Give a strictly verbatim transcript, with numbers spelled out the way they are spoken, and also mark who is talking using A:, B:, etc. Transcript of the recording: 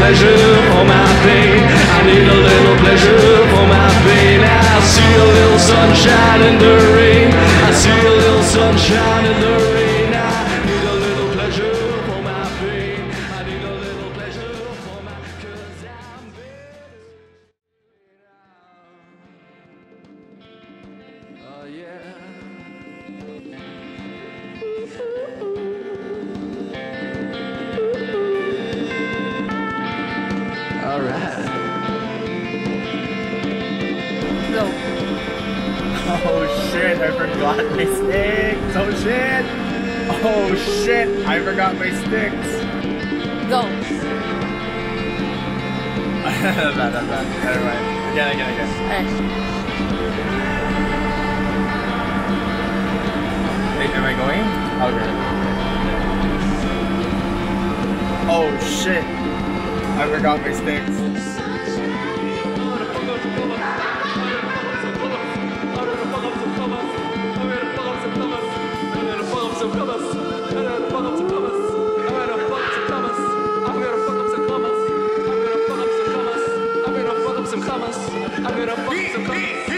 A: pleasure for my pain. I need a little pleasure for my pain. I see a little sunshine in the rain. I see a little sunshine in the rain. I need a little pleasure for my pain. I need a little pleasure for my, 'cause I'm bitter. Oh yeah. All right.
B: Go. Oh shit, I forgot my sticks. Oh shit. Oh shit, I forgot my sticks.
C: Go.
B: Bad, bad, bad. Never mind. Again, again, again.
C: Alright.
B: Wait, am I going? Okay. Oh shit. I forgot my sticks.
A: I'm gonna fuck up some commas. I'm gonna fuck up some commas.